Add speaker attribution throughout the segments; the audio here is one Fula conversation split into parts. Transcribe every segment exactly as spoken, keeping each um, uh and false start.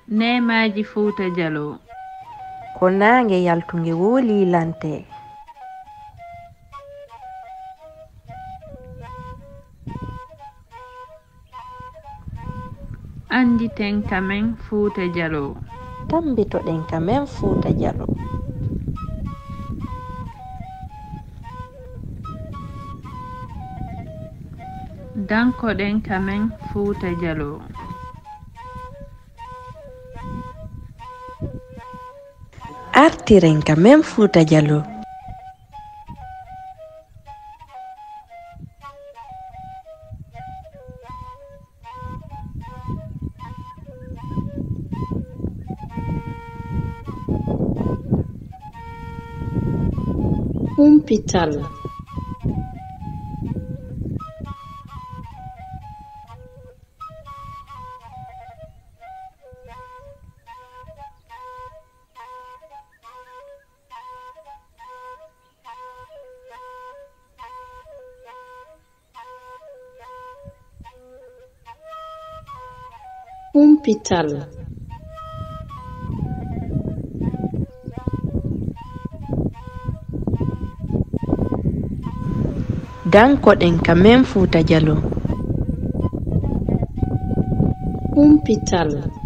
Speaker 1: Neemaji Fuuta Jallo.
Speaker 2: Ko naange yaltunge wooli lante.
Speaker 1: Anditen kamen Fuuta Jallo.
Speaker 2: Tambitoɗen kamen Fuuta Jallo.
Speaker 1: Dankoɗen kamen Fuuta Jallo.
Speaker 2: Artiren kamen Fuuta Jallo.
Speaker 3: Humpital. Humpital.
Speaker 2: Dankoɗen kamen Fuuta Jallo.
Speaker 3: Humpital.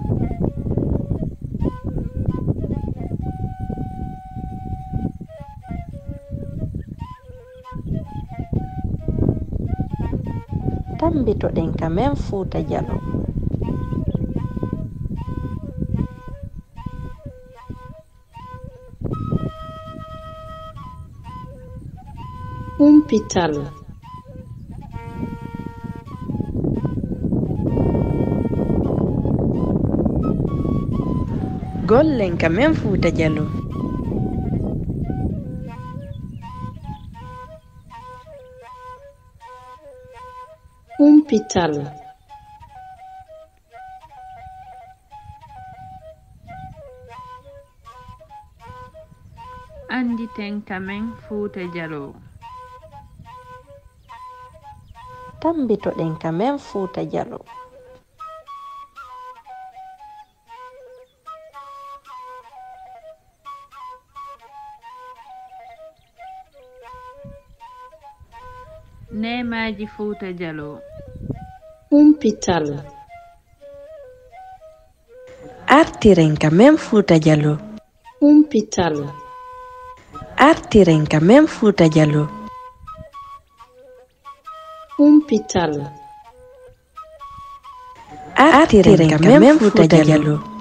Speaker 2: Tambitoɗen kamen Fuuta Jallo.
Speaker 3: Humpital.
Speaker 2: Gollen kamen Fuuta Jallo.
Speaker 3: Humpital.
Speaker 1: Anditen kamen Fuuta Jallo.
Speaker 2: Tambitoɗen kamen Fuuta Jallo.
Speaker 1: Neemaji Fuuta Jallo.
Speaker 3: Humpital.
Speaker 2: Artiren kamen Fuuta Jallo.
Speaker 3: Humpital.
Speaker 2: Artiren kamen Fuuta Jallo.
Speaker 3: Humpital.
Speaker 2: Artiren kamen Fuuta Jallo.